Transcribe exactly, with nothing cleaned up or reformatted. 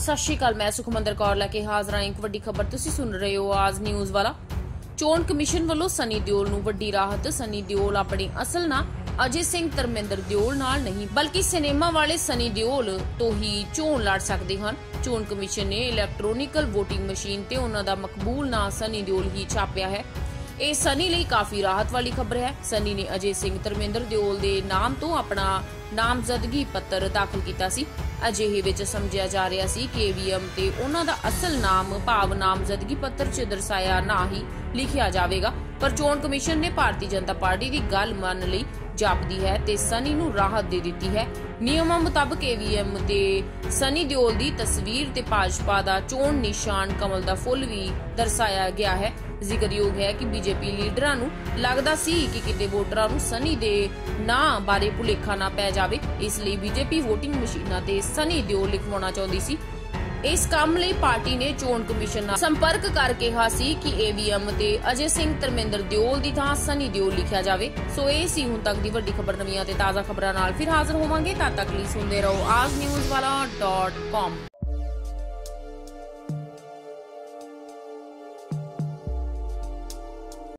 सत श्री अकाल, मैं सुखमंदर कौर लैके हाज़र हाँ। एक वड्डी खबर तुसी सुन रहे हो आज न्यूज़ वाला। चोण कमिशन वालों सनी दिओल नूं वड्डी राहत। सनी दिओल अपनी असल ना अजय सिंह धर्मेंद्र दिओल नाल नहीं बल्कि सिनेमा वाले सनी दिओल तो ही चोण लड़ सकते हैं। चोण कमिशन ने इलैक्ट्रोनिकल वोटिंग मशीन ते उन्हां दा मकबूल ना सनी दिओल ही छापिया है। ਇਹ सनी ਲਈ काफी राहत वाली खबर है। सनी ने अजय सिंह धर्मेंद्र दिओल ਦੇ नाम तो अपना नामजदगी पत्र दाखिल किया सी। अजिहे विच समझिया जा रहा सी कि ईवीएम ते उन्हां दा असल नाम भाव नामजदगी पत्र च दर्शाया ना ही लिखिया जावेगा, पर चोण कमिशन ने भारतीय जनता पार्टी की गल मन लई जापदी है ते सनी नूं राहत दे दित्ती है। नियमां मुताबक ईवीएम ते सनी दिओल दी तस्वीर ते भाजपा दा चोण निशान कमल दा फुल भी दर्शाया गया है। जिक्रयोग है कि बीजेपी लीडरां नूं लगदा सी कि किते वोटरां नूं सनी दे नां बारे भुलेखा ना पै जावे, इसलिए बीजेपी वोटिंग मशीनां ते सनी दिओल लिखवाउणा चाहुंदी सी। इस काम लई पार्टी ने चोण कमिशन नाल संपर्क कर कहा सी कि ईवीएम ते अजय सिंह धर्मेंद्र दिओल दी थां सनी दिओल लिखिया जावे। सो ये सी हुण तक दी वड्डी खबर। नवीं ते ताज़ा खबरां नाल फिर हाज़र होवांगे। तद तक लई सुनदे रहो आज न्यूज़ वाला डॉट कॉम।